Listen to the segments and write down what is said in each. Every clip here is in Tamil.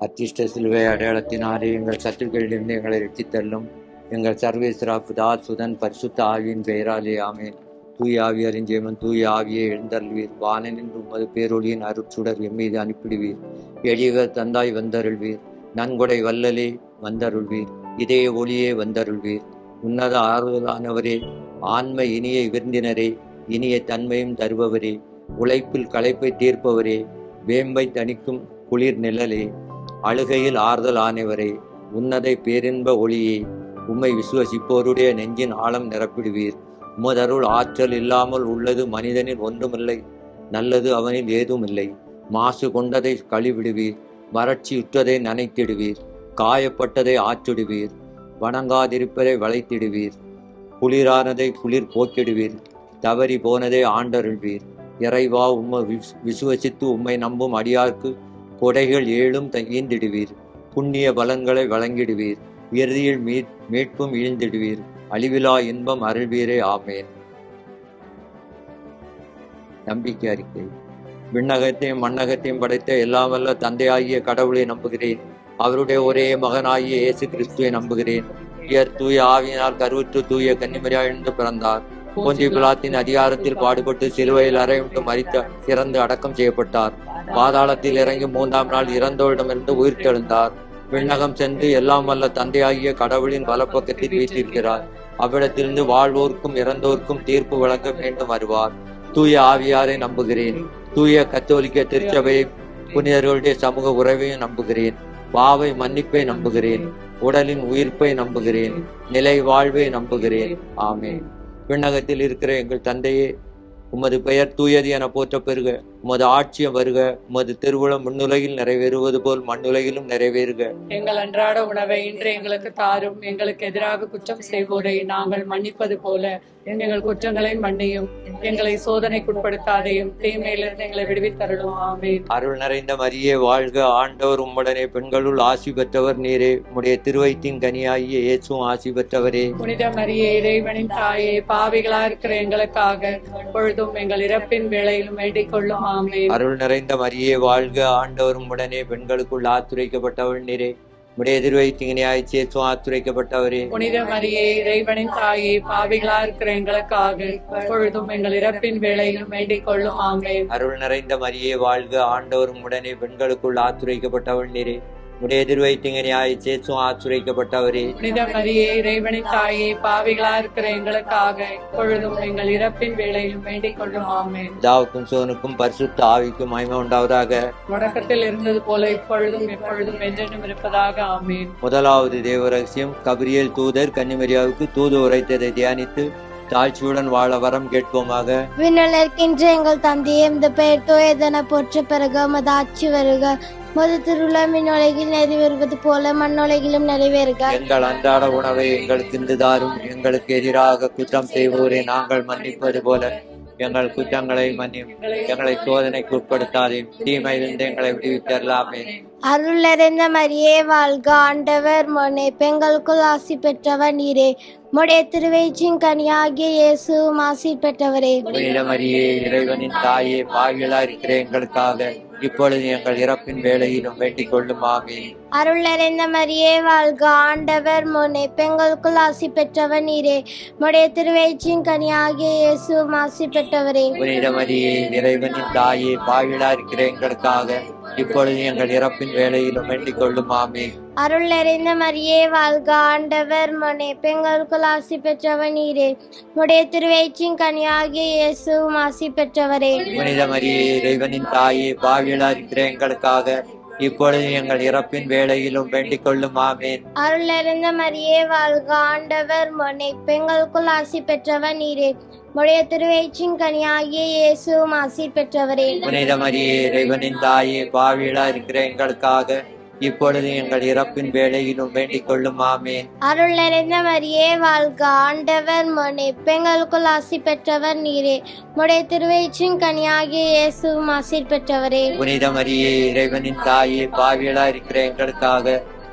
அத்திஷ்ட சிலுவை அடையாளத்தினாலே எங்கள் சத்துக்களிலிருந்து எங்களை ரட்சித்தள்ளும். எங்கள் சர்வேஸ்வரா பிதா சுதன் பரிசுத்த ஆவியின் பெயராலே ஆமென். தூய ஆவியாரின் ஜெயமன் தூய ஆவியை எழுந்தருள்வீர். வானனின்று உமது பேரொழியின் அருட்சுடர் எம்மீது அனுப்பிடுவீர். எளியவர் தந்தாய் வந்தருள்வீர். நன்கொடை வல்லலே வந்தருள்வீர். இதய ஒளியே வந்தருள்வீர். உன்னத ஆறுதலானவரே, ஆன்ம இனிய விருந்தினரே, இனிய தன்மையும் தருபவரே, உழைப்பில் களைப்பை தீர்ப்பவரே, வேம்பை தணிக்கும் குளிர் நிழலே, அழுகையில் ஆறுதல் ஆனவரே, உன்னதை பேரின்ப ஒளியே, உம்மை விசுவசிப்போருடைய நெஞ்சின் ஆழம் நிரப்பிடுவீர். உமதருள் ஆற்றல் இல்லாமல் உள்ளது மனிதனில் ஒன்றுமில்லை, நல்லது அவனில் ஏதும் இல்லை. மாசு கொண்டதை கழிவிடுவீர். வறட்சியுற்றதை நனைத்திடுவீர். காயப்பட்டதை ஆற்றிடுவீர். வணங்காதிருப்பதை வளைத்திடுவீர். குளிரானதை குளிர் போக்கிடுவீர். தவறி போனதை ஆண்டருள்வீர். இறைவா, உம்மை விசுவசித்து உம்மை நம்பும் அடியார்க்கு கொடைகள் ஏழும் ஈந்திடுவீர். புண்ணிய பலன்களை வழங்கிடுவீர். இறுதியில் மீட்பும் ஈழ்ந்திடுவீர். அழிவிலா இன்பம் அருள்வீரே. ஆமேன். நம்பிக்கை அறிக்கை. விண்ணகத்தையும் மண்ணகத்தையும் படைத்த எல்லாம் வல்ல தந்தையாகிய கடவுளை நம்புகிறேன். அவருடைய ஒரே மகனாகிய இயேசு கிறிஸ்துவை நம்புகிறேன். இயர் தூய ஆவியினால் கருவுற்று தூய கன்னிமரியாய் எழுந்து பிறந்தார். போந்திய பிலாத்தின் அதிகாரத்தில் பாடுபட்டு சிலுவையில் அறையுண்டு மரித்த இறந்து அடக்கம் செய்யப்பட்டார். பாதாளத்தில் இறங்கி 3ஆம் நாள் இறந்தோரிடமிருந்து உயிர் தெழுந்தார். விண்ணகம் சென்று எல்லாம் வல்ல தந்தையாகிய கடவுளின் வலப்பக்கத்தில் வீற்றிருக்கிறார். அவ்விடத்திலிருந்து வாழ்வோர்க்கும் இறந்தோர்க்கும் தீர்ப்பு வழங்க மீண்டும் வருவார். தூய ஆவியாரை நம்புகிறேன். தூய கத்தோலிக்க திருச்சபையை புனிதர்களுடைய சமூக உறவையும் நம்புகிறேன். பாவை மன்னிப்பை நம்புகிறேன். உடலின் உயிர்ப்பை நம்புகிறேன். நிலை வாழ்வை நம்புகிறேன். ஆமென். விண்ணகத்தில் இருக்கிற எங்கள் தந்தையே, உமது பெயர் தூயது என போற்ற பெறுக. உமது ஆட்சியம் வருக. உமது திருவுளம் விண்ணுலகில் நிறைவேறுவது போல் மண்ணுலகிலும் நிறைவேறுக. எங்கள் அன்றாட உணவை இன்று எங்களுக்கு தாரும். எங்களுக்கு எதிராக குற்றம் செய்வோரை நாங்கள் மன்னிப்பது போல எங்கள் குற்றங்களை மன்னியும். எங்களை சோதனைக்குட்படுத்தாதையும் தீமையிலிருந்து எங்களை விடுவித்தருளும். ஆமென். அருள் நிறைந்த மரியே வாழ்க. ஆண்டவர் உம்முடனே, பெண்களுள் ஆசி பெற்றவர் நீரே. உம்முடைய திருவயிற்றின் கனியாகிய இயேசுவும் ஆசி பெற்றவரே. புனித மரியே, இறைவனின் தாயே, பாவிகளா இருக்கிற எங்களுக்காக இப்பொழுதும் எங்கள் இறப்பின் வேளையிலும் வேண்டிக் கொள்ளும். ஆமென். அருள் நிறைந்த மரியே வாழ்க. ஆண்டவர் உம்முடனே, பெண்களுக்குள் ஆத்துரைக்கப்பட்டவள் நீரே. உடைய திருவயிற்றின் கனியாகிய இயேசுவும் ஆத்துரைக்கப்பட்டவரே. புனித மரியே, இறைவனின் தாயே, பாவிகளா இருக்கிற எங்களுக்காக இப்பொழுதும் எங்கள் இறப்பின் வேளையிலும் வேண்டிக் கொள்ளும். ஆமென். அருள் நிறைந்த மரியே வாழ்க. ஆண்டவர் உம்முடனே, பெண்களுக்குள் ஆத்துரைக்கப்பட்டவள் நீரே. உடைய திருவயிற்றின் கனியாகிய இயேசுவும் ஆத்துரைக்கப்பட்டவரே. புனித மரியே, இறைவனின் தாயே, பாவிகளா இருக்கிற எங்களுக்காக இப்பொழுதும் எங்கள் இறப்பின் வேளையிலும் வேண்டிக் கொள்ளும். ஆமென். பிதாவுக்கும் சோனுக்கும் பரிசுத்த ஆவிக்கும் மகிமை உண்டாவதாக. தொடக்கத்தில் இருந்தது போல இப்பொழுதும் எப்பொழுதும் என்றென்றும் இருப்பதாக. ஆமென். முதலாவது தேவ ரகசியம். கபிரியேல் தூதர் கன்னிமரியாவுக்கு தூது உரைத்ததை தியானித்து தாழ்ச்சியுடன் வாழ வரம் கேட்போமாக. விண்ணுலகின்ற எங்கள் தந்தையே, இந்த பெயர் தூயதென போற்ற பிறகு உமது ஆட்சி வருக. மது திருவுளம் விண்ணுலகில் நிறைவேறுவது போல மண்ணுலகிலும் நிறைவேறுக. எங்கள் அன்றாட உணவை எங்களுக்கு இன்று தாரும். எங்களுக்கு எதிராக குற்றம் செய்வோரை நாங்கள் மன்னிப்பது போல எங்கள் குற்றங்களை மன்னியும். எங்களை சோதனைக்கு உட்படுத்தாதே, தீமையிலிருந்து எங்களை விடுவித்தரலாமே. அருள் நிறைந்த மரியே வாழ்க. ஆண்டவர் முன்னே பெண்களுக்குள் ஆசி பெற்றவர் நீரே. உம்முடைய திருவயிற்றின் கனியாகிய இயேசுவும் ஆசி பெற்றவரே. புனித மரியே, இறைவனின் தாயே, பாவிகளா இருக்கிற எங்களுக்காக இப்பொழுது எங்கள் இறப்பின் வேளையிலும் வேண்டிக் கொள்ளும். ஆமென். அருள் நிறைந்த மரியே வாழ்க. ஆண்டவர் முன்னே பெண்களுக்குள் ஆசி பெற்றவர் நீரே. உம்முடைய திருவயிற்றின் கனியாகிய இயேசுவும் ஆசி பெற்றவரே. புனித மரியே, இறைவனின் தாயே, பாவிகளா இருக்கிற எங்களுக்காக இப்பொழுது எங்கள் இறப்பின் வேளையிலும் வேண்டிக் கொள்ளும். ஆமென். அருள் நிறைந்த மரியே வாழ்க. ஆண்டவர் முன்னே பெண்களுக்குள் ஆசி பெற்றவர் நீரே. உம்முடைய திருவயிற்றின் கனியாகிய இயேசுவும் ஆசி பெற்றவரே. புனித மரியே, இறைவனின் தாயே, பாவிகளா இருக்கிற எங்களுக்காக இப்பொழுது எங்கள் இறப்பின் வேளையிலும் வேண்டிக் கொள்ளும். ஆமென். அருள் நிறைந்த மரியே வாழ்க. ஆண்டவர் முன்னே பெண்களுக்குள் ஆசி பெற்றவர் நீரே. உம்முடைய திருவயிற்றின் கனியாகிய இயேசுவும் ஆசி பெற்றவரே. புனித மரியே, இறைவனின் தாயே, பாவிகளா இருக்கிற எங்களுக்காக இப்பொழுது எங்கள் இறப்பின் வேளையிலும் வேண்டிக் கொள்ளும். ஆமென். அருள் நிறைந்த மரியே வாழ்க. ஆண்டவர் முன்னே பெண்களுக்குள் ஆசி பெற்றவர் நீரே. உம்முடைய திருவயிற்றின் கனியாகிய இயேசுவும் ஆசி பெற்றவரே. புனித மரியே, இறைவனின் தாயே, பாவிகளா இருக்கிற எங்களுக்காக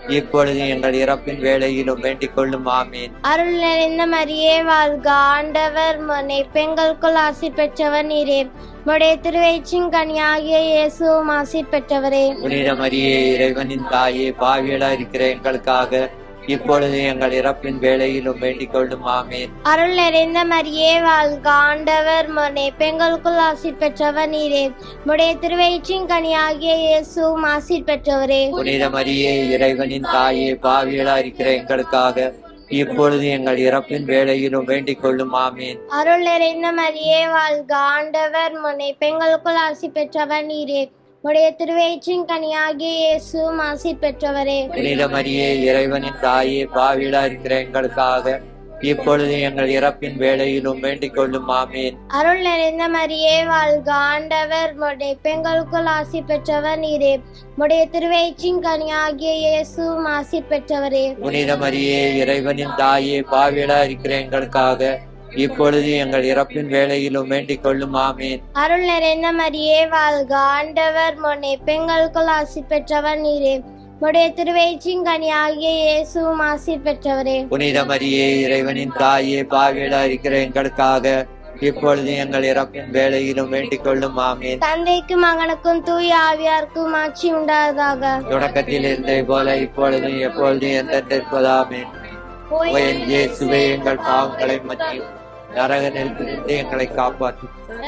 இப்பொழுது எங்கள் இறப்பின் வேளையிலும் வேண்டிக் கொள்ளும். ஆமீன். அருள் நிறைந்த மரியே வாழ்க, ஆண்டவர் முன்னே பெண்களுக்குள் ஆசி பெற்றவர் நீரே. உம்முடைய திருவயிற்றின் கனியாகிய இயேசுவும் ஆசி பெற்றவரே. புனித மரியே, இறைவனின் தாயே, பாவிகளா இருக்கிற எங்களுக்காக இப்பொழுது எங்கள் இறப்பின் வேளையிலும் வேண்டிக் கொள்ளும். ஆமீன். அருள் நிறைந்த மரியே வாழ்க, ஆண்டவர் முன்னே பெண்களுக்குள் ஆசி பெற்றவர் நீரே. உம்முடைய திருவயிற்றின் கனியாகிய இயேசுவும் ஆசி பெற்றவரே. புனித மரியே, இறைவனின் தாயே, பாவிகளா இருக்கிற எங்களுக்காக இப்பொழுது எங்கள் இறப்பின் வேளையிலும் வேண்டிக் கொள்ளும். ஆமீன். அருள் நிறைந்த மரியே வாழ்க, ஆண்டவர் முன்னே பெண்களுக்குள் ஆசி பெற்றவர் நீரே. உடைய திருவயிற்றின் கனியாகிய இயேசுவும் ஆசி பெற்றவரே. புனித மரியே, இறைவனின் தாயே, பாவிகளா இருக்கிற எங்களுக்காக இப்பொழுது எங்கள் இறப்பின் வேளையிலும் வேண்டிக் கொள்ளும். ஆமீன். அருள் நிறைந்த மரியே வாழ்க, ஆண்டவர் முன்னே பெண்களுக்குள் ஆசி பெற்றவர் நீரே. உடைய திருவயிற்றின் கனியாகிய இயேசுவும் ஆசி பெற்றவரே. புனித மரியே, இறைவனின் தாயே, பாவிகளா இருக்கிற எங்களுக்காக இப்பொழுது எங்கள் இறப்பின் வேளையிலும் வேண்டிக் கொள்ளும். ஆமீன். அருள் நிறைந்த மரியே வாழ்க, ஆண்டவர் முன்னே பெண்களுக்குள் ஆசி பெற்றவர் நீரே. உடைய திருவயிற்றின் கனியாகிய இயேசுவும் ஆசி பெற்றவரே. புனித மரியே, இறைவனின் தாயே, பாவிகளா இருக்கிற எங்களுக்காக இப்பொழுது எங்கள் இறப்பின் வேளையிலும் வேண்டிக் கொள்ளும். ஆமீன். தந்தைக்கும் மகனுக்கும் தூய ஆவியாருக்கும் ஆட்சி உண்டாவதாக. தொடக்கத்தில் இருந்ததை போல இப்பொழுதும் எப்பொழுதும் என்றென்றிருப்பதாமீன். என் இயேசுவே, எங்கள் பாவங்களை மன்னியும், நரக நெருப்பிலிருந்து எங்களை காப்பாற்றி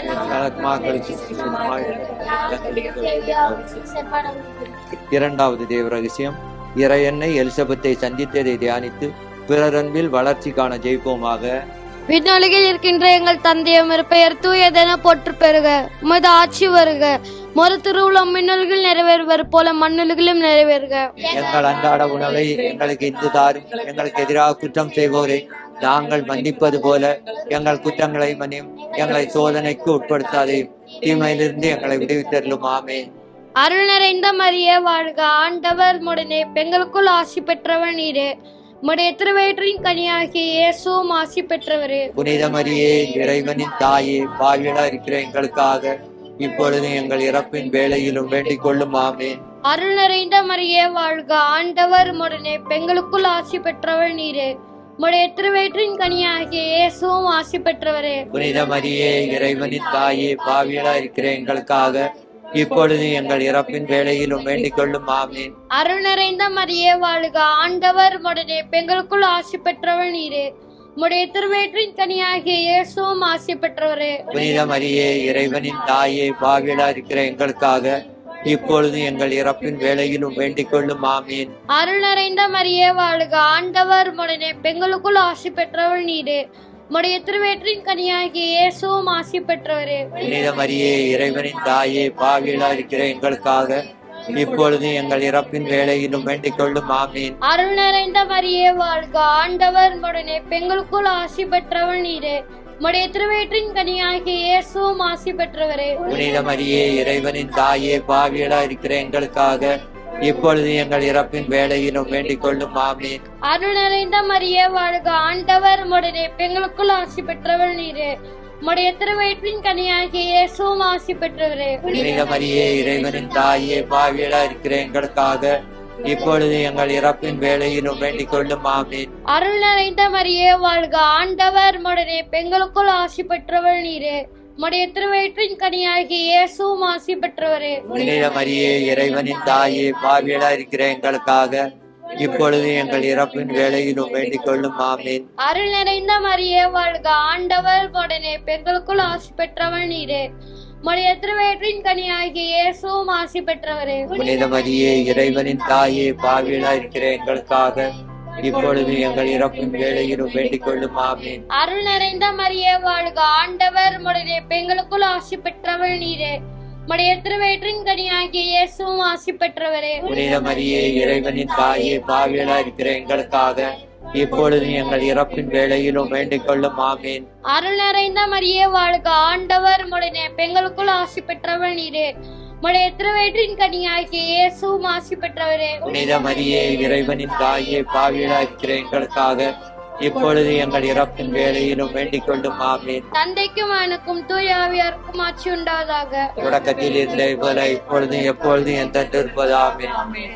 இரண்டாவது தேவ ரகசியம், இறையன்னை எலிசபெத்தை சந்தித்ததை தியானித்து பிறர் அன்பில் வளர்ச்சி காண ஜெயிப்போமாக. விண்ணுலகில் இருக்கின்ற எங்கள் தந்தையும் பெயர் தூயதென போற்று பெறுக. உமது ஆட்சி வருக. மறு திருவுளம் விண்ணுலகில் நிறைவேறுவது போல மண்ணுலகிலும் நிறைவேறுக. எங்கள் அன்றாட உணவை எங்களுக்கு இன்று தாரும். எங்களுக்கு எதிராக குற்றம் செய்வோரை நாங்கள் மன்னிப்பது போல எங்கள் குற்றங்களை மன்னியும். எங்களை சோதனைக்கு உட்படுத்தாதையும், தீமையிலிருந்து எங்களை விடுவித்தருளும். ஆமென். அருள் நிறைந்த மரியே வாழ்க, ஆண்டவர் உடனே பெண்களுக்குள் ஆசி பெற்றவர் நீரே. உம்முடைய திருவயிற்றின் கனியாகிய இயேசுவும் ஆசி பெற்றவரே. புனித மரியே, இறைவனின் தாயே, பாவிகளா இருக்கிற எங்களுக்காக இப்பொழுது எங்கள் இறப்பின் வேளையிலும் வேண்டிக் கொள்ளும். ஆமென். அருள் நிறைந்த மரியே வாழ்க, ஆண்டவர் உடனே பெண்களுக்குள் ஆசி பெற்றவர் நீரே. உம்முடைய திருவயிற்றின் கனியாகிய இயேசுவும் ஆசி பெற்றவரே. புனித மரியே, இறைவனின் தாயே, பாவிகளா இருக்கிற எங்களுக்காக இப்பொழுது எங்கள் இறப்பின் வேளையிலும் வேண்டிக் கொள்ளும். ஆமீன். அருள் நிறைந்த மரியே வாழ்க, ஆண்டவர் உடனே பெண்களுக்குள் ஆசி பெற்றவர் நீரே. உம்முடைய திருவயிற்றின் கனியாகிய இயேசுவும் ஆசி பெற்றவரே. புனித மரியே, இறைவனின் தாயே, பாவிகளா இருக்கிற எங்களுக்காக இப்பொழுது எங்கள் இறப்பின் வேளையிலும் வேண்டிக் கொள்ளும். ஆமீன். அருள் நிறைந்த மரியே வாழ்க, ஆண்டவர் உடனே பெண்களுக்குள் ஆசி பெற்றவர் நீரே. உம்முடைய திருவயிற்றின் கனியாகிய இயேசுவும் ஆசி பெற்றவரே. புனித மரியே, இறைவனின் தாயே, பாவிகளா இருக்கிற எங்களுக்காக இப்பொழுது எங்கள் இறப்பின் வேளையிலும் வேண்டிக் கொள்ளும். ஆமீன். அருள் நிறைந்த மரியே வாழ்க, ஆண்டவர் உடனே பெண்களுக்குள் ஆசி பெற்றவர் நீரே. உம்முடைய திருவயிற்றின் கனியாகிய இயேசுவும் ஆசி பெற்றவரே. புனித மரியே, இறைவனின் தாயே, பாவிகளா இருக்கிற எங்களுக்காக இப்பொழுது எங்கள் இறப்பின் வேளையிலும் வேண்டிக் கொள்ளும். ஆமீன். அருள் நிறைந்த மரியே வாழ்க, ஆண்டவர் உடனே பெண்களுக்குள் ஆசி பெற்றவர் நீரே. உம்முடைய திருவயிற்றின் கனியாகிய இயேசுவும் ஆசி பெற்றவரே. புனித மரியே, இறைவனின் தாயே, பாவிகளா இருக்கிற எங்களுக்காக இப்பொழுது எங்கள் இறப்பின் வேளையிலும் வேண்டிக் கொள்ளும். ஆமீன். அருள் நிறைந்த மரியே வாழ்க, ஆண்டவர் உடனே பெண்களுக்குள் ஆசி பெற்றவர் நீரே. உம்முடைய திருவயிற்றின் கனியாகிய இயேசுவும் ஆசி பெற்றவரே. புனித மரியே, இறைவனின் தாயே, பாவிகளா இருக்கிற எங்களுக்காக இப்பொழுது எங்கள் இறப்பின் வேளையிலும் வேண்டிக் கொள்ளும். ஆமீன். அருள் நிறைந்த மரியே வாழ்க, ஆண்டவர் உடனே பெண்களுக்குள் ஆசி பெற்றவர் நீரே. உம்முடைய திருவயிற்றின் கனியாகிய இயேசுவும் ஆசி பெற்றவரே. புனித மரியே, இறைவனின் தாயே, பாவிகளா இருக்கிற எங்களுக்காக இப்பொழுது எங்கள் இறப்பின் வேளையிலும் வேண்டிக் கொள்ளும். ஆமீன். அருள் நிறைந்த மரியே வாழ்க, ஆண்டவர் உடனே பெண்களுக்குள் ஆசி பெற்றவர் நீரே. உம்முடைய திருவயிற்றின் கனியாகிய இயேசுவும் ஆசி பெற்றவரே. புனித மரியே, இறைவனின் தாயே, பாவிகளா இருக்கிற எங்களுக்காக இப்பொழுது எங்கள் இறப்பின் வேளையிலும் வேண்டிக் கொள்ளும். ஆமீன். அருள் நிறைந்த மரியே வாழ்க, ஆண்டவர் உடனே பெண்களுக்குள் ஆசி பெற்றவர் நீரே. உம்முடைய திருவயிற்றின் கனியாகிய இயேசுவும் ஆசி பெற்றவரே. புனித மரியே, இறைவனின் தாயே, பாவிகளா இருக்கிற எங்களுக்காக இப்பொழுது எங்கள் இறப்பின் வேளையிலும் வேண்டிக் கொள்ளும். ஆமீன். தந்தைக்கும் மகனுக்கும் தூய ஆவியாருக்கும் ஆட்சி உண்டாவதாக. தொடக்கத்தில் இருந்ததை போல இப்பொழுதும் எப்பொழுதும் என்றென்றிருப்பது. ஆமீன்.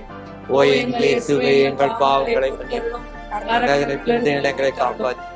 ஓ எங்கள் இயேசுவே, எங்கள் பாவங்களை மன்னியும், நரகத்திலிருந்து எங்களை காப்பாற்றி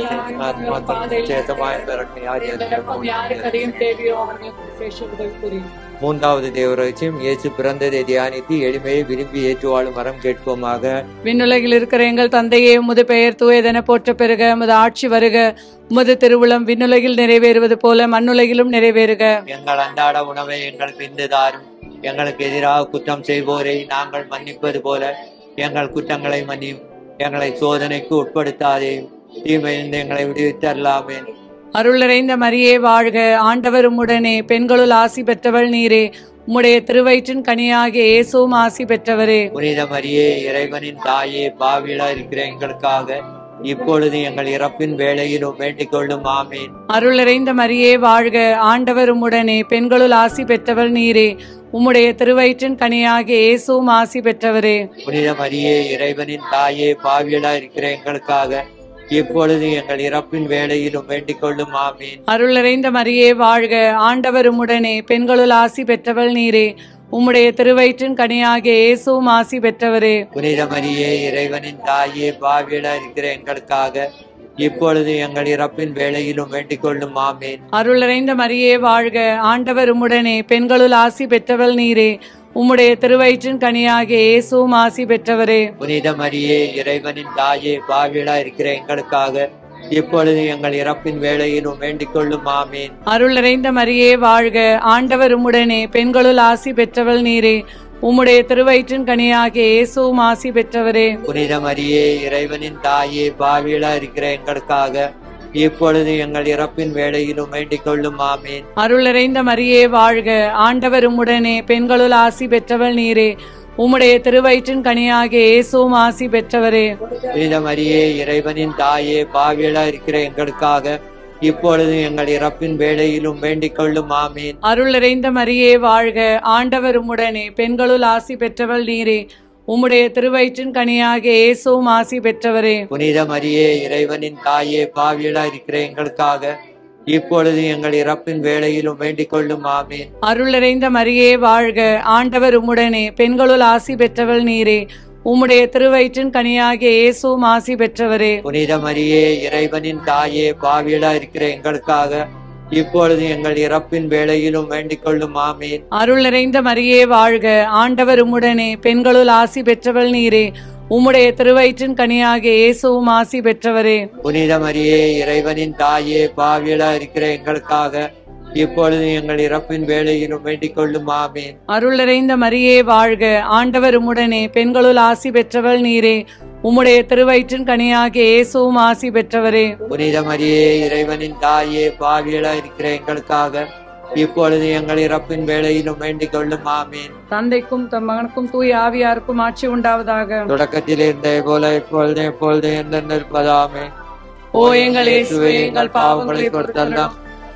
மூன்றாவது தேவராஜ்யம். இயேசு பிறந்ததை தியானித்து எளிமையை விரும்பி ஏற்று வாழும் வரம் கேட்போமாக. விண்ணுலகில் இருக்கிற எங்கள் தந்தையே, உமது பெயர் தூயதென போற்ற பெறுக. உமது ஆட்சி வருக. உமது திருவுளம் விண்ணுலகில் நிறைவேறுவது போல மண்ணுலகிலும் நிறைவேறுக. எங்கள் அன்றாட உணவை எங்களுக்கு இன்று தாரும். எங்களுக்கு எதிராக குற்றம் செய்வோரை நாங்கள் மன்னிப்பது போல எங்கள் குற்றங்களை மன்னியும். எங்களை சோதனைக்கு உட்படுத்தாதேயும், தீமையிலிருந்து எங்களை விடுவித்தரலாமே. அருள் நிறைந்த மரியே வாழ்க. ஆண்டவர் உம்முடனே, பெண்களுள் ஆசி பெற்றவள் நீரே. உம்முடைய திருவயிற்றின் கனியாகிய இயேசுவும் ஆசி பெற்றவரே. புனித மரியே, இறைவனின் தாயே, பாவிகளா இருக்கிற எங்களுக்காக இப்பொழுது எங்கள் இறப்பின் வேளையிலும் வேண்டிக் கொள்ளும். ஆமீன். அருள் நிறைந்த மரியே வாழ்க. ஆண்டவர் உம்முடனே, பெண்களுள் ஆசி பெற்றவள் நீரே. உம்முடைய திருவயிற்றின் கனியாகிய இயேசுவும் ஆசி பெற்றவரே. புனித மரியே, இறைவனின் தாயே, பாவிகளா இருக்கிற எங்களுக்காக இப்பொழுது எங்கள் இறப்பின் வேளையிலும் வேண்டிக் கொள்ளும். ஆமீன். அருள் நிறைந்த மரியே வாழ்க. ஆண்டவர் உம்முடனே, பெண்களுள் ஆசி பெற்றவள் நீரே. உம்முடைய திருவயிற்றின் கனியாகிய இயேசுவும் ஆசி பெற்றவரே. புனித மரியே, இறைவனின் தாயே, பாவிகளா இருக்கிற எங்களுக்காக இப்பொழுது எங்கள் இறப்பின் வேளையிலும் வேண்டிக் கொள்ளும். ஆமீன். அருள் நிறைந்த மரியே வாழ்க. ஆண்டவர் உம்முடனே, பெண்களுள் ஆசி பெற்றவள் நீரே. உம்முடைய திருவயிற்றின் கனியாகிய இயேசுவும் ஆசி பெற்றவரே. புனித மரியே, இறைவனின் தாயே, பாவிகளா இருக்கிற எங்களுக்காக இப்பொழுது எங்கள் இறப்பின் வேளையிலும் வேண்டிக் கொள்ளும். ஆமீன். அருள் நிறைந்த மரியே வாழ்க. ஆண்டவர் உம்முடனே, பெண்களுள் ஆசி பெற்றவள் நீரே. உம்முடைய திருவயிற்றின் கனியாகிய இயேசுவும் ஆசி பெற்றவரே. புனித மரியே, இறைவனின் தாயே, பாவிகளா இருக்கிற எங்களுக்காக இப்பொழுது எங்கள் இறப்பின் வேளையிலும் வேண்டிக் கொள்ளும். ஆமீன். அருள் நிறைந்த மரியே வாழ்க. ஆண்டவர் உம்முடனே, பெண்களுள் ஆசி பெற்றவள் நீரே. உம்முடைய திருவயிற்றின் கனியாகிய இயேசுவும் ஆசி பெற்றவரே. புனித மரியே, இறைவனின் தாயே, பாவிகளா இருக்கிற எங்களுக்காக இப்பொழுது எங்கள் இறப்பின் வேளையிலும் வேண்டிக் கொள்ளும். ஆமீன். அருள் நிறைந்த மரியே வாழ்க. ஆண்டவர் உம்முடனே, பெண்களுள் ஆசி பெற்றவள் நீரே. உம்முடைய திருவயிற்றின் கனியாகிய இயேசுவும் ஆசி பெற்றவரே. புனித மரியே, இறைவனின் தாயே, பாவிகளா இருக்கிற எங்களுக்காக இப்பொழுது எங்கள் இறப்பின் வேளையிலும் வேண்டிக் கொள்ளும். ஆமீன். அருள் நிறைந்த மரியே வாழ்க. ஆண்டவர் உம்முடனே, பெண்களுள் ஆசி பெற்றவள் நீரே. உம்முடைய திருவயிற்றின் கனியாகிய இயேசுவும் ஆசி பெற்றவரே. புனித மரியே, இறைவனின் தாயே, பாவிகளா இருக்கிற எங்களுக்காக இப்பொழுது எங்கள் இறப்பின் வேளையிலும் வேண்டிக் கொள்ளும். ஆமீன். அருள் நிறைந்த மரியே வாழ்க. ஆண்டவர் உம்முடனே, பெண்களுள் ஆசி பெற்றவள் நீரே. உம்முடைய திருவயிற்றின் கனியாகிய இயேசுவும் ஆசி பெற்றவரே. புனித மரியே, இறைவனின் தாயே, பாவிகளா இருக்கிற எங்களுக்காக இப்பொழுது எங்கள் இறப்பின் வேளையிலும் வேண்டிக் கொள்ளும். ஆமீன். அருள் நிறைந்த மரியே வாழ்க. ஆண்டவர் உம்முடனே, பெண்களுள் ஆசி பெற்றவள் நீரே. உம்முடைய திருவயிற்றின் கனியாகிய இயேசுவும் ஆசி பெற்றவரே. புனித மரியே, இறைவனின் தாயே, பாவிகளா இருக்கிற எங்களுக்காக இப்பொழுது எங்கள் இறப்பின் வேளையிலும் வேண்டிக் கொள்ளும். ஆமீன். தந்தைக்கும் தம் மகனுக்கும் தூய ஆவியாருக்கும் ஆட்சி உண்டாவதாக. தொடக்கத்தில் இருந்த போல இப்பொழுது எப்பொழுது என்றென்று இருப்பதாமே. ஓ எங்கள் இயேசுவே, எங்கள் பாவங்களை பொறுத்தருளும்.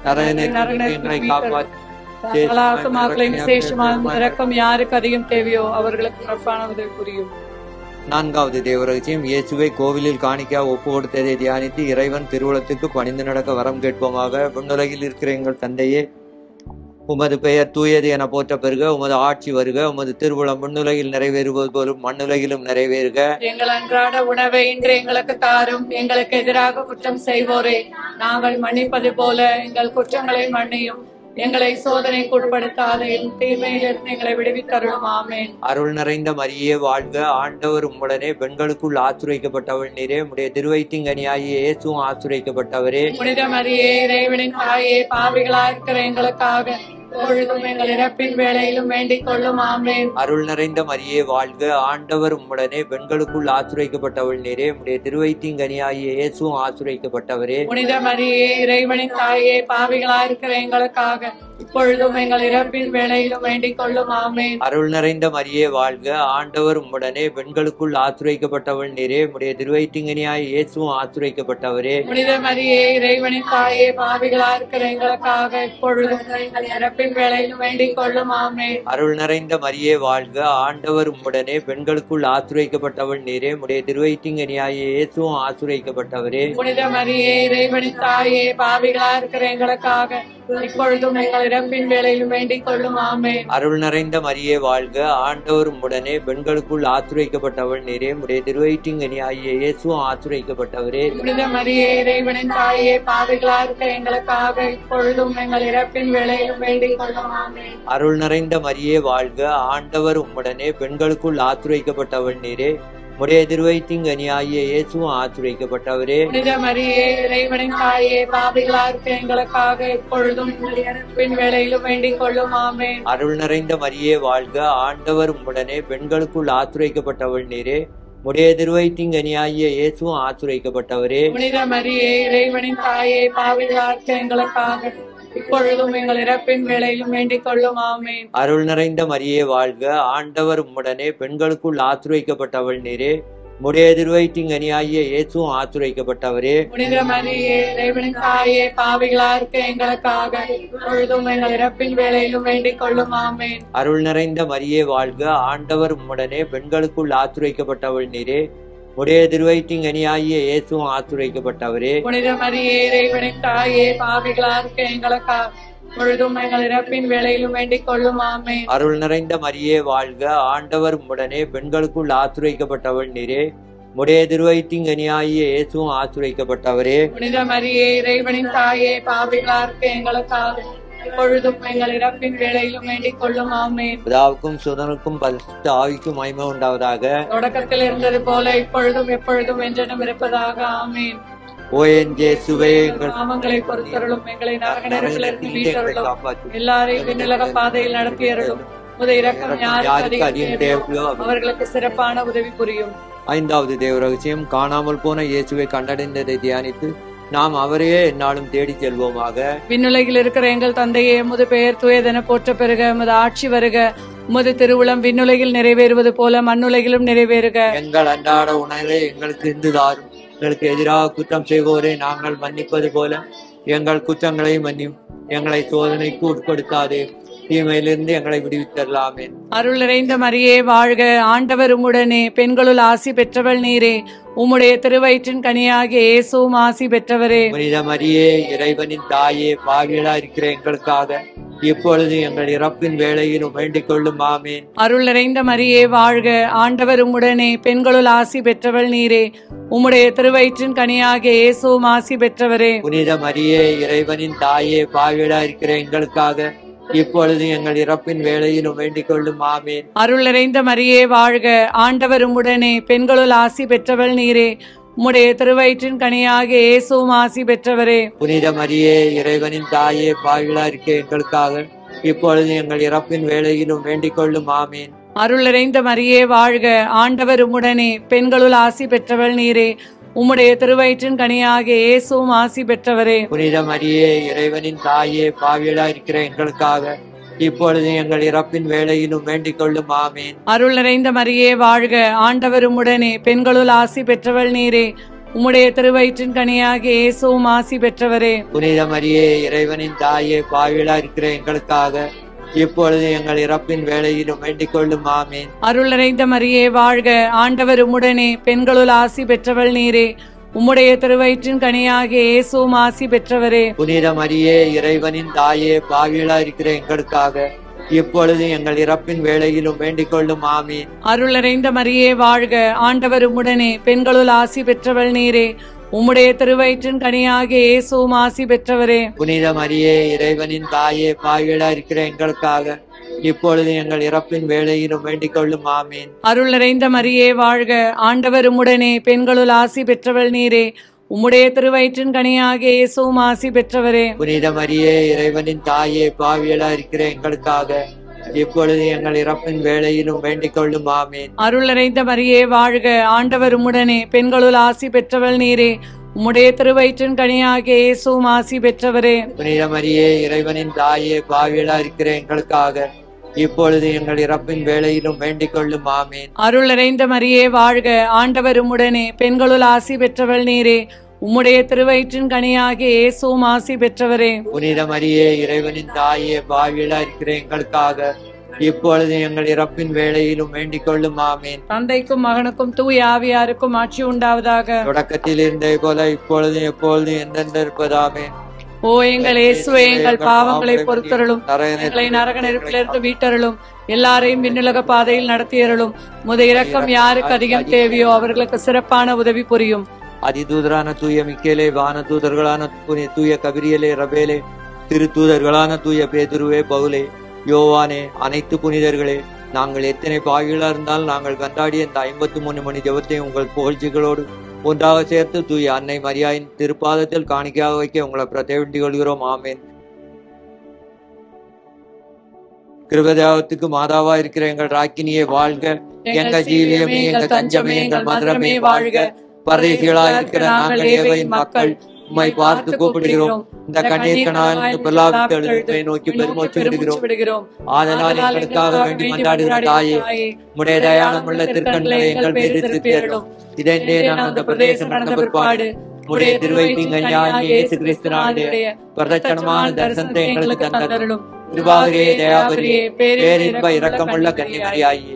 எங்களை காப்பாற்றி ஆத்துமாக்களின் விசேஷமான இரக்கம் யாருக்கு அதிகம் தேவையோ அவர்களுக்கு சிறப்பான உதவி புரியும். நான்காவது தேவரகசியம். இயேசுவை கோவிலில் காணிக்கா ஒப்பு கொடுத்ததை தியானித்து இறைவன் திருவுளத்துக்கு பணிந்து நடக்க வரம் கேட்போமாக. விண்ணுலகில் இருக்கிற எங்கள் தந்தையே, உமது பெயர் தூயது என போற்ற பெறுக. உமது ஆட்சி வருக. உமது திருவுளம் விண்ணுலகில் நிறைவேறுவது போலும் மண்ணுலகிலும் நிறைவேறுக. எங்கள் அன்றாட உணவை இன்று எங்களுக்கு தாரும். எங்களுக்கு எதிராக குற்றம் செய்வோரை நாங்கள் மன்னிப்பது போல எங்கள் குற்றங்களை மன்னியும். எங்களை சோதனைக்கு உட்படுத்தாதையும் தீமையிலிருந்து எங்களை விடுவித்தருளும். ஆமேன். அருள் நிறைந்த மரியே வாழ்க. ஆண்டவர் உம்முடனே, பெண்களுக்குள் ஆசுரைக்கப்பட்டவள் நீரே. உடைய திருவயிற்றின் கனியாகிய இயேசுவும் ஆசுரைக்கப்பட்டவரே. புனித மரியே, இறைவனின் தாயே, பாவிகளா இருக்கிற எங்களுக்காக பொழுதும் எங்கள் இறப்பின் வேளையிலும் வேண்டிக் கொள்ளும். ஆமேன். அருள் நிறைந்த மரியே வாழ்க. ஆண்டவர் உம்முடனே, பெண்களுக்குள் ஆசுரைக்கப்பட்டவள் நீரே. உடைய திருவயிற்றின் கனியாகிய இயேசுவும் ஆசுரைக்கப்பட்டவரே. புனித மரியே, இறைவனின் தாயே, பாவிகளா இருக்கிற எங்களுக்காக இப்பொழுதும் எங்கள் இறப்பின் வேளையிலும் வேண்டிக் கொள்ளும். ஆமேன். அருள் நிறைந்த மரியே வாழ்க. ஆண்டவர் உம்முடனே, பெண்களுக்குள் ஆசுரைக்கப்பட்டவள் நீரே. உடைய திருவயிற்றின் கனியாகிய இயேசுவும் ஆசுரைக்கப்பட்டவரே. புனித மரியே, இறைவனின் தாயே, பாவிகளா இருக்கிற எங்களுக்காக இப்பொழுதும் எங்கள் இறப்பின் வேளையிலும் வேண்டிக் கொள்ளும். ஆமேன். அருள் நிறைந்த மரியே வாழ்க. ஆண்டவர் உம்முடனே, பெண்களுக்குள் ஆசுரைக்கப்பட்டவள் நீரே. உடைய திருவயிற்றின் கனியாகிய இயேசுவும் ஆசுரைக்கப்பட்டவரே. புனித மரியே, இறைவனின் தாயே, பாவிகளா இருக்கிற எங்களுக்காக இப்பொழுதும் எங்கள் இறப்பின் வேளையிலும் வேண்டிக் கொள்ளும். ஆமென். அருள் நிறைந்த மரியே வாழ்க, ஆண்டவர் உம்முடனே, பெண்களுக்குள் ஆத்துரைக்கப்பட்டவள் நீரே. உடைய திருவயிற்றின் கனியாகிய இயேசுவும் ஆத்துரைக்கப்பட்டவரே. புனித மரியே, இறைவனின் தாயே, பாவிகளா இருக்க எங்களுக்காக இப்பொழுதும் எங்கள் இறப்பின் வேளையிலும் வேண்டிக் கொள்ளும். ஆமென். அருள் நிறைந்த மரியே வாழ்க, ஆண்டவர் உம்முடனே, பெண்களுக்குள் ஆத்துரைக்கப்பட்டவள் நீரே. உடைய திருவயிற்றின் கனியாகிய இயேசுவும் ஆத்துரைக்கப்பட்டவரே. புனித மரியே, இறைவனின் தாயே, பாவிகளா இருக்க எங்களுக்காக இப்பொழுதும் எங்கள் இறப்பின் வேளையிலும் வேண்டிக் கொள்ளும். ஆமென். அருள் நிறைந்த மரியே வாழ்க, ஆண்டவர் உம்முடனே, பெண்களுக்குள் ஆத்துரைக்கப்பட்டவள் நீரே. உடைய திருவயிற்றின் கனியாகிய இயேசுவும் ஆத்துரைக்கப்பட்டவரே. புனித மரியே, இறைவனின் தாயே, பாவிகளா இருக்க எங்களுக்காக இப்பொழுதும் எங்கள் இறப்பின் வேளையிலும் வேண்டிக் கொள்ளும். ஆமென். அருள் நிறைந்த மரியே வாழ்க, ஆண்டவர் உம்முடனே, பெண்களுக்குள் ஆத்துரைக்கப்பட்டவள் நீரே. உடைய திருவயிற்றின் கனியாகிய இயேசுவும் ஆத்துரைக்கப்பட்டவரே. புனித மரியே, இறைவனின் தாயே, பாவிகளா இருக்க எங்களுக்காக இப்பொழுதும் எங்கள் இறப்பின் வேளையிலும் வேண்டிக் கொள்ளும். ஆமென். அருள் நிறைந்த மரியே வாழ்க, ஆண்டவர் உம்முடனே, பெண்களுக்குள் ஆத்துரைக்கப்பட்டவள் நீரே. உடைய திருவயிற்றின் கனியாகிய இயேசுவும் ஆத்துரைக்கப்பட்டவரே. புனித மரியே, இறைவனின் தாயே, பாவிகளா இருக்க எங்களுக்காக இப்பொழுதும் எங்கள் இறப்பின் வேளையிலும் வேண்டிக் கொள்ளும். ஆமென். அருள் நிறைந்த மரியே வாழ்க, ஆண்டவர் உம்முடனே, பெண்களுக்குள் ஆத்துரைக்கப்பட்டவள் நீரே. உடைய திருவயிற்றின் கனியாகிய இயேசுவும் ஆத்துரைக்கப்பட்டவரே. புனித மரியே, இறைவனின் தாயே, பாவிகளா இருக்க எங்களுக்காக இப்பொழுதும் எங்கள் இறப்பின் வேளையிலும் வேண்டிக் கொள்ளும். ஆமென். பிதாவுக்கும் சுதனுக்கும் பரிசுத்த ஆவிக்கும் மகிமை உண்டாவதாக. தொடக்கத்தில் இருந்தது போல இப்பொழுதும் எப்பொழுதும் என்றும் இருப்பதாக. ஆமென். ஓ என் இயேசுவே, எங்கள் நாமங்களை பொறுத்தருளும், எங்களை நரக நெருப்பிலிருந்து மீட்டருளும், எல்லாரையும் விண்ணுலக பாதையில் நடத்தியருளும். உமது இரக்கம் யாருக்கு அதிகம் தேவையோ அவர்களுக்கு சிறப்பான உதவி புரியும். ஐந்தாவது தேவ ரகசியம், காணாமல் போன இயேசுவை கண்டடைந்ததை தியானித்து நாம் அவரையே எந்நாளும் தேடி செல்வோமாக. விண்ணுலகில் இருக்கிற எங்கள் தந்தையே, உமது பெயர் தூயதென போற்ற பெறுக, உமது ஆட்சி வருக, உமது திருவுளம் விண்ணுலகில் நிறைவேறுவது போல மண்ணுலகிலும் நிறைவேறுக. எங்கள் அன்றாட உணவை எங்களுக்கு இன்று தாரும். எங்களுக்கு எதிராக குற்றம் செய்வோரை நாங்கள் மன்னிப்பது போல எங்கள் குற்றங்களை மன்னியும். எங்களை சோதனைக்கு உட்படுத்தாதே, தீமையிலிருந்து எங்களை விடுவித்தரலாமே. அருள் நிறைந்த மரியே வாழ்க, ஆண்டவர் உம்முடனே, பெண்களுள் ஆசி பெற்றவள் நீரே. உம்முடைய திருவயிற்றின் கனியாகிய இயேசுவும் ஆசி பெற்றவரே. புனித மரியே, இறைவனின் தாயே, பாவிகளா இருக்கிற எங்களுக்காக இப்பொழுது எங்கள் இறப்பின் வேளையிலும் வேண்டிக் கொள்ளும். ஆமேன். அருள் நிறைந்த மரியே வாழ்க, ஆண்டவர் உம்முடனே, பெண்களுள் ஆசி பெற்றவள் நீரே. உம்முடைய திருவயிற்றின் கனியாகிய இயேசுவும் ஆசி பெற்றவரே. புனித மரியே, இறைவனின் தாயே, பாவிகளா இருக்கிற எங்களுக்காக இப்பொழுது எங்கள் இறப்பின் வேளையிலும் வேண்டிக் கொள்ளும். ஆமேன். அருள் நிறைந்த மரியே வாழ்க, ஆண்டவர் உம்முடனே, பெண்களுள் ஆசி பெற்றவள் நீரே. உம்முடைய திருவயிற்றின் கனியாகிய இயேசுவும் ஆசி பெற்றவரே. புனித மரியே, இறைவனின் தாயே, பாவிகளா இருக்க எங்களுக்காக இப்பொழுது எங்கள் இறப்பின் வேளையிலும் வேண்டிக் கொள்ளும். ஆமேன். அருள் நிறைந்த மரியே வாழ்க, ஆண்டவர் உம்முடனே, பெண்களுள் ஆசி பெற்றவள் நீரே. உம்முடைய திருவயிற்றின் கனியாகிய இயேசுவும் ஆசி பெற்றவரே. புனித மரியே, இறைவனின் தாயே, பாவிகளா இருக்கிற எங்களுக்காக இப்பொழுது எங்கள் இறப்பின் வேளையிலும் வேண்டிக் கொள்ளும். ஆமேன். அருள் நிறைந்த மரியே வாழ்க, ஆண்டவர் உம்முடனே, பெண்களுள் ஆசி பெற்றவள் நீரே. உம்முடைய திருவயிற்றின் கனியாகிய இயேசுவும் ஆசி பெற்றவரே. புனித மரியே, இறைவனின் தாயே, பாவிகளா இருக்கிற எங்களுக்காக இப்பொழுது எங்கள் இறப்பின் வேளையிலும் வேண்டிக் கொள்ளும். ஆமேன். அருள் நிறைந்த மரியே வாழ்க, ஆண்டவர் உம்முடனே, பெண்களுள் ஆசி பெற்றவள் நீரே. உம்முடைய திருவயிற்றின் கனியாகிய இயேசுவும் ஆசி பெற்றவரே. புனித மரியே, இறைவனின் தாயே, பாவிகளா இருக்கிற எங்களுக்காக இப்பொழுது எங்கள் இறப்பின் வேளையிலும் வேண்டிக் கொள்ளும். ஆமீன். அருள் நிறைந்த மரியே வாழ்க, ஆண்டவர் உம்முடனே, பெண்களுள் ஆசி பெற்றவள் நீரே. உம்முடைய திருவயிற்றின் கனியாகிய இயேசுவும் ஆசி பெற்றவரே. புனித மரியே, இறைவனின் தாயே, பாவிகளா இருக்கிற எங்களுக்காக இப்பொழுது எங்கள் இறப்பின் வேளையிலும் வேண்டிக் கொள்ளும். ஆமீன். அருள் நிறைந்த மரியே வாழ்க, ஆண்டவர் உம்முடனே, பெண்களுள் ஆசி பெற்றவள் நீரே. உம்முடைய திருவயிற்றின் கனியாகிய இயேசுவும் ஆசி பெற்றவரே. புனித மரியே, இறைவனின் தாயே, பாவிகளா இருக்கிற எங்களுக்காக இப்பொழுது எங்கள் இறப்பின் வேளையிலும் வேண்டிக் கொள்ளும். ஆமீன். அருள் நிறைந்த மரியே வாழ்க, ஆண்டவர் உம்முடனே, பெண்களுள் ஆசி பெற்றவள் நீரே. உம்முடைய திருவயிற்றின் கனியாகிய இயேசுவும் ஆசி பெற்றவரே. புனித மரியே, இறைவனின் தாயே, பாவிகளா இருக்கிற எங்களுக்காக இப்பொழுது எங்கள் இறப்பின் வேளையிலும் வேண்டிக் கொள்ளும். ஆமீன். அருள் நிறைந்த மரியே வாழ்க, ஆண்டவர் உம்முடனே, பெண்களுள் ஆசி பெற்றவள் நீரே. உம்முடைய திருவயிற்றின் கனியாகிய இயேசுவும் ஆசி பெற்றவரே. புனித மரியே, இறைவனின் தாயே, பாவிகளா இருக்கிற எங்களுக்காக இப்பொழுது எங்கள் இறப்பின் வேளையிலும் வேண்டிக் கொள்ளும். ஆமீன். தந்தைக்கும் மகனுக்கும் தூய ஆவியாருக்கும் ஆட்சி உண்டாவதாக. தொடக்கத்தில் இருந்தே போல இப்பொழுதும் எப்பொழுதும் எந்தெந்த இருப்பதாமே. ஓ எங்கள் இயேசுவே, எங்கள் பாவங்களை பொறுத்தருளும், எங்களை நரக நெருப்பிலிருந்து மீட்டருளும், எல்லாரையும் விண்ணுலக பாதையில் நடத்தியருளும். முத இரக்கம் யாருக்கு அதிகம் தேவையோ அவர்களுக்கு சிறப்பான உதவி புரியும். அதிதூதரான தூய மிக்கேலே, வான தூதர்களான தூய கபிரியலே, ரபேலே, திருத்தூதர்களான தூய பேதுருவே, பவுலே, யோவானே, அனைத்து புனிதர்களே, நாங்கள் எத்தனை பாவிகளா இருந்தால் நாங்கள் கண்டாடிய இந்த 53 மணி ஜெபத்தையும் உங்கள் புகழ்ச்சிகளோடு ஒன்றாக சேர்த்து தூய அன்னை மரியாயின் திருப்பாதத்தில் காணிக்கையாக வைக்க உங்களை பிரதேவண்டி கொள்கிறோம். ஆமேன். கிருபதேவத்துக்கு மாதாவா இருக்கிற எங்கள் ராக்கினியே வாழ்க. எங்கள் ஜீவியமே, எங்கள் தஞ்சமே, எங்கள் மதுரமே வாழ்க. பரதேசிகளாக இருக்கிற நாங்கள் ஏவையின் மக்கள் உம்மை பார்த்து கூப்பிடுகிறோம். இந்த கண்ணீர்கனால் நோக்கி பெருமூச்சு விடுகிறோம். ஆதலால் எங்களுக்காக வேண்டி மன்றாடுகிற தாயே, உம்முடைய தயாளமுள்ள திருக்கண்களை எங்கள் மீது திருப்பியருளும். இதே நான் அந்த பிரதேசம் நடந்த பிற்பாடு உம்முடைய திருவயிற்றின் இயேசு கிறிஸ்துவினுடைய பிரதட்சணமான தரிசனத்தை எங்களுக்கு தந்தருளும். கிருபாகரே, தயாபரியே, பேரின்ப இரக்கமுள்ள கன்னிமரியாயே,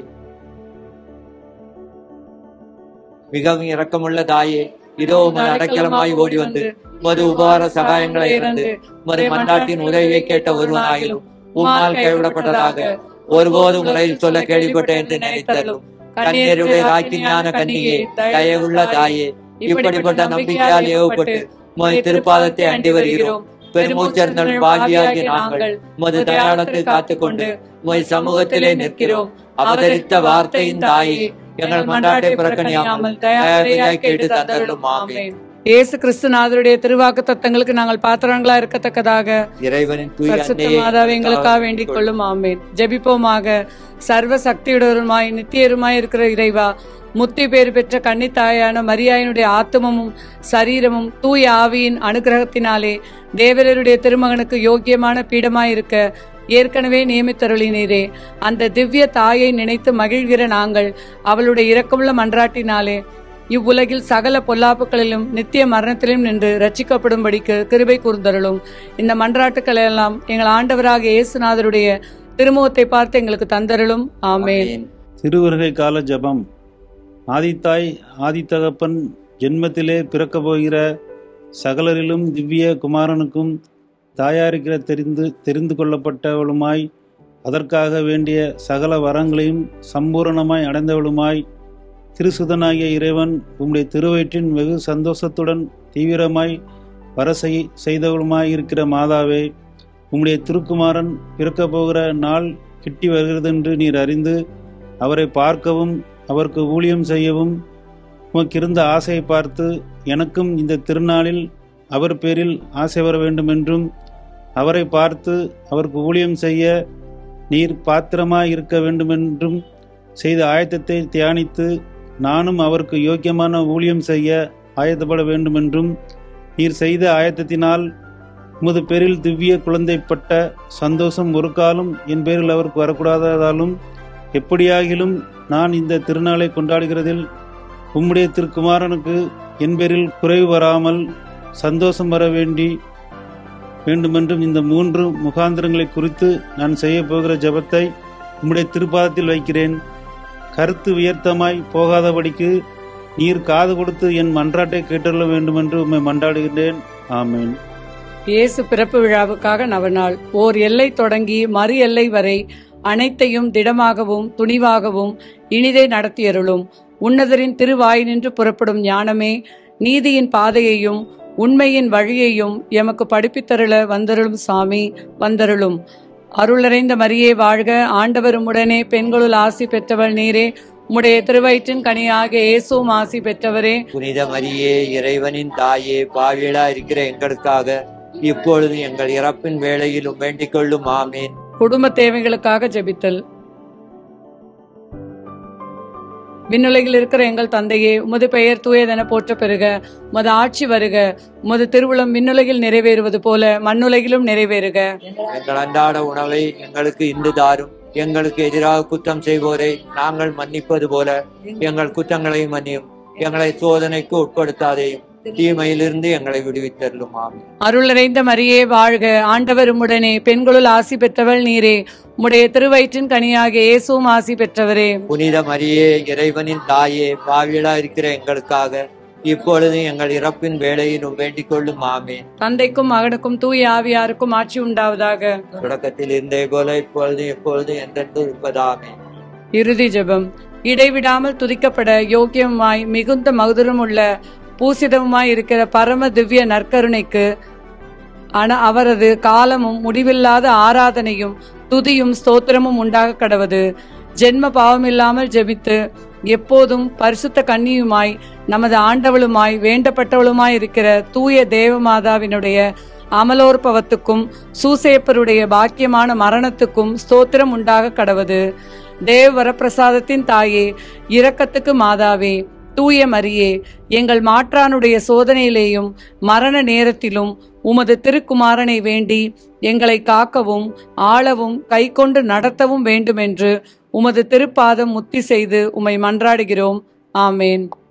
மிகவும் இரக்கமுள்ள தாயே, இதோ உமது அடைக்கலமாய் ஓடி வந்து உமது உபகார சகாயங்களை இருந்து உமது மன்றாட்டின் உதவியை கேட்ட ஒருவனாயிலும் உம்மால் கைவிடப்பட்டதாக ஒருபோது உங்களையில் சொல்ல கேள்விப்பட்டேன் என்று நினைத்தருளும். கன்னியருடைய ராக்கினியான கன்னியே, தயவுள்ள தாயே, இப்படிப்பட்ட நம்பிக்கையால் ஏவப்பட்டு உமது திருப்பாதத்தை அண்டி வருகிறோம். பெருமூச்சர்ந்தல் பாகியாகிய நாங்கள் உமது தயாளத்தை காத்துக்கொண்டு உமது சமூகத்திலே நிற்கிறோம். அவதரித்த வார்த்தையின் தாயே, எங்கள் மன்றாட்டை புறக்கணியாமல் தயாரியாய் கேட்டு தந்தருளும். ஆமென். இயேசு கிறிஸ்துநாதருடைய திருவாக்கு தத்தங்களுக்கு நாங்கள் பாத்திரங்களா இருக்கத்தக்கதாக இறைவனின் பரிசுத்த மாதாவை எங்களுக்காக வேண்டிக் கொள்ளும். ஆமென். ஜெபிப்போமாக. சர்வ சக்தியுடருமாய் நித்தியருமாய் இருக்கிற இறைவா, முத்தி பேறு பெற்ற கன்னித்தாயான மரியாயினுடைய ஆத்மமும் சரீரமும் தூய ஆவியின் அனுகிரகத்தினாலே தேவரருடைய திருமகனுக்கு யோக்கியமான பீடமாயிருக்க ஏற்கனவே நியமித்தருளினீரே. அந்த திவ்ய தாயை நினைத்து மகிழ்கிற நாங்கள் அவளுடைய இரக்கமுள்ள மன்றாட்டினாலே இவ்வுலகில் சகல பொல்லாப்புகளிலும் நித்திய மரணத்திலும் நின்று ரட்சிக்கப்படும்படிக்கு கிருபை கூர்ந்தருளும். இந்த மன்றாட்டுக்கள் எல்லாம் எங்கள் ஆண்டவராக இயேசுநாதருடைய திருமுகத்தை பார்த்து எங்களுக்கு தந்தருளும். ஆமென். திருவருகை கால ஜபம். ஆதித்தாய் ஆதித்தகப்பன் ஜென்மத்திலே பிறக்க போகிற சகலரிலும் திவ்ய குமாரனுக்கும் தாயாரிக்கிற தெரிந்து கொள்ளப்பட்டவளுமாய் அதற்காக வேண்டிய சகல வரங்களையும் சம்பூரணமாய் அடைந்தவளுமாய் திருசுதனாகிய இறைவன் உம்முடைய திருவயிற்றின் வெகு சந்தோஷத்துடன் தீவிரமாய் வர செய்தவளுமாய் இருக்கிற மாதாவே, உம்முடைய திருக்குமாரன் பிறக்க போகிற நாள் கிட்டி வருகிறது என்று நீர் அறிந்து அவரை பார்க்கவும் அவருக்கு ஊழியம் செய்யவும் உமக்கிருந்த ஆசையை பார்த்து எனக்கும் இந்த திருநாளில் அவர் பேரில் ஆசை வர வேண்டும் என்றும் அவரை பார்த்து அவருக்கு ஊழியம் செய்ய நீர் பாத்திரமாய் இருக்க வேண்டுமென்றும் செய்த ஆயத்தத்தை தியானித்து நானும் அவருக்கு யோக்கியமான ஊழியம் செய்ய ஆயத்தப்பட வேண்டுமென்றும் நீர் செய்த ஆயத்தத்தினால் உமது பேரில் திவ்ய குழந்தைப்பட்ட சந்தோஷம் ஒரு காலம் என் பேரில் அவருக்கு வரக்கூடாததாலும் எப்படியாகிலும் நான் இந்த திருநாளை கொண்டாடுகிறதில் உம்முடைய திருக்குமாரனுக்கு என் பேரில் குறைவு வராமல் சந்தோஷம் வர வேண்டுமென்றும் இந்த 3 முகாந்திரங்களை குறித்து நான் செய்ய போகிற ஜபத்தை உம்முடைய திருப்பாதத்தில் வைக்கிறேன். கருத்து வியர்த்தமாய் போகாதபடிக்கு நீர் காது கொடுத்து என் மன்றாட்டை கேட்டுள்ள வேண்டுமென்று உம்மை மன்றாடுகிறேன். ஆமேன். இயேசு பிறப்பு விழாவுக்காக நவநாள். ஓர் எல்லை தொடங்கி மறு எல்லை வரை அனைத்தையும் திடமாகவும் துணிவாகவும் இனிதை நடத்தியருளும். உன்னதரின் திருவாய் நின்று புறப்படும் ஞானமே, நீதியின் பாதையையும் உண்மையின் வழியையும் எமக்கு படிப்பித்தருள வந்தருளும் சாமி, வந்தருளும். அருளறைந்த மரியே வாழ்க. ஆண்டவர் உம்முடனே, பெண்களுள் ஆசி பெற்றவள் நீரே. உம்முடைய திருவயிற்றின் கனியாகிய இயேசுவும் ஆசி பெற்றவரே. புனித மரியே, இறைவனின் தாயே, பாவிகளா இருக்கிற எங்களுக்காக இப்பொழுது எங்கள் இறப்பின் வேளையிலும் வேண்டிக் கொள்ளும். ஆமேன். குடும்ப தேவைகளுக்காக ஜெபித்தல். விண்ணுலகில் இருக்கிற எங்கள் தந்தையே, உமது பெயர் தூயதென போற்ற பெறுக. உமது ஆட்சி வருக. உமது திருவுளம் விண்ணுலகில் நிறைவேறுவது போல மண்ணுலகிலும் நிறைவேறுக. எங்கள் அன்றாட உணவை எங்களுக்கு இன்று தாரும். எங்களுக்கு எதிராக குற்றம் செய்வோரை நாங்கள் மன்னிப்பது போல எங்கள் குற்றங்களை மன்னியும். எங்களை சோதனைக்கு உட்படுத்தாதேயும், தீமையிலிருந்து எங்களை விடுவித்தருளும். ஆமென். அருளறைந்த மரியே வாழ்க. ஆண்டவர் உம்முடனே, பெண்களுள் ஆசி பெற்றவள் நீரே. உம்முடைய திருவயிற்றின் கனியாகிய இயேசுவும் ஆசி பெற்றவரே. புனித மரியே, இறைவனின் தாயே, பாவிகளா இருக்கிற எங்களுக்காக இப்பொழுது எங்கள் இறப்பின் வேளையிலும் வேண்டிக் கொள்ளும். ஆமென். தந்தைக்கும் மகனுக்கும் தூய ஆவியாருக்கும் ஆட்சி உண்டாவதாக. தொடக்கத்தில் இருந்தே போல இப்பொழுது எப்பொழுது என்றென்று இருப்பதாமே. இறுதி ஜெபம். இடைவிடாமல் துதிக்கப்பட யோக்கியமாய் மிகுந்த மகுதமுள்ள பூசிதமுமாய் இருக்கிற பரம திவ்ய நற்கருணைக்கு அவரது காலமும் முடிவில்லாத ஆராதனையும் துதியும் ஸ்தோத்திரமும் உண்டாக கடவது. ஜென்ம பாவமில்லாமல் ஜெபித்து எப்போதும் பரிசுத்த கன்னியுமாய் நமது ஆண்டவளுமாய் வேண்டப்பட்டவளுமாய் இருக்கிற தூய தேவமாதாவினுடைய அமலோற்பவத்துக்கும் சூசேப்பருடைய பாக்கியமான மரணத்துக்கும் ஸ்தோத்திரம் உண்டாக கடவது. தேவ வரப்பிரசாதத்தின் தாயே, இரக்கத்துக்கு மாதாவே, தூய மரியே, எங்கள் மாற்றானுடைய சோதனையிலேயும் மரண நேரத்திலும் உமது திருக்குமாரனை வேண்டி எங்களை காக்கவும் ஆளவும் கை கொண்டு நடத்தவும் வேண்டுமென்று உமது திருப்பாதம் முத்தி செய்து உம்மை மன்றாடுகிறோம். ஆமேன்.